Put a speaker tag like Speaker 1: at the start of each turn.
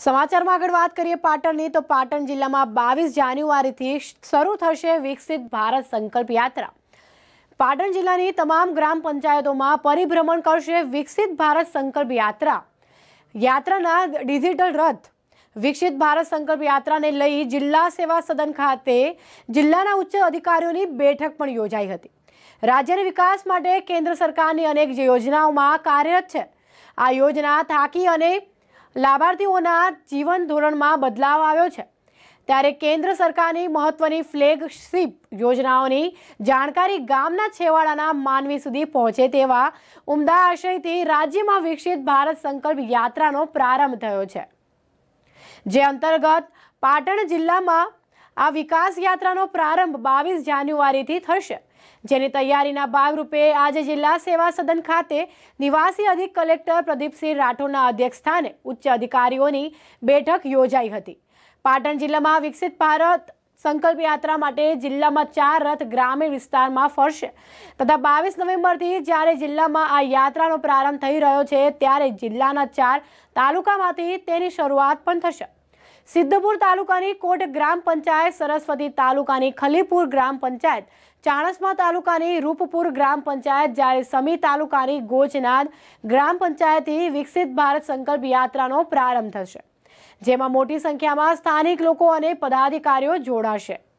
Speaker 1: સમાચારમાં આગળ વાત કરીએ પાટણની તો પાટણ જિલ્લામાં 22 જાન્યુઆરીથી શરૂ થશે વિકસિત ભારત સંકલ્પ યાત્રા। પાટણ જિલ્લાની તમામ ગ્રામ પંચાયતોમાં પરિભ્રમણ કરશે વિકસિત ભારત સંકલ્પ યાત્રાના ડિજિટલ રથ। વિકસિત ભારત સંકલ્પ યાત્રાને લઈ જિલ્લા સેવા સદન ખાતે જિલ્લાના ઉચ્ચ અધિકારીઓની બેઠક પણ યોજાઈ હતી। રાજ્યના વિકાસ માટે કેન્દ્ર સરકારની અનેક યોજનાઓમાં કાર્યરત છે। આ યોજના થાકી અને લાભાર્થીઓના જીવન ધોરણમાં બદલાવ આવ્યો છે, ત્યારે કેન્દ્ર સરકારની મહત્વની ફ્લેગશિપ યોજનાઓની જાણકારી ગામના છેવાડાના માનવી સુધી પહોંચે તેવા ઉમદા આશયથી રાજ્યમાં વિકસિત ભારત સંકલ્પ યાત્રાનો પ્રારંભ થયો છે, જે અંતર્ગત પાટણ જિલ્લામાં આ વિકાસ યાત્રાનો પ્રારંભ 22 જાન્યુઆરીથી થશે, જેની તૈયારીના ભાગરૂપે આજે જિલ્લા સેવા સદન ખાતે નિવાસી અધિક કલેક્ટર પ્રદીપસિંહ રાઠોડના અધ્યક્ષસ્થાને ઉચ્ચ અધિકારીઓની બેઠક યોજાઈ હતી। પાટણ જિલ્લામાં વિકસિત ભારત સંકલ્પ યાત્રા માટે જિલ્લામાં 4 રથ ગ્રામીણ વિસ્તારમાં ફરશે તથા 22 નવેમ્બરથી જ્યારે જિલ્લામાં આ યાત્રાનો પ્રારંભ થઈ રહ્યો છે, ત્યારે જિલ્લાના 4 તાલુકામાંથી તેની શરૂઆત પણ થશે। સિદ્ધપુર તાલુકાની કોટ ગ્રામ પંચાયત, સરસ્વતી તાલુકાની ખલીપુર ગ્રામ પંચાયત, ચાણસ્મા તાલુકાની રૂપપુર ગ્રામ પંચાયત, જ્યારે સમી તાલુકાની ગોચનાદ ગ્રામ પંચાયતથી વિકસિત ભારત સંકલ્પ યાત્રાનો પ્રારંભ થશે, જેમાં મોટી સંખ્યામાં સ્થાનિક લોકો અને પદાધિકારીઓ જોડાશે।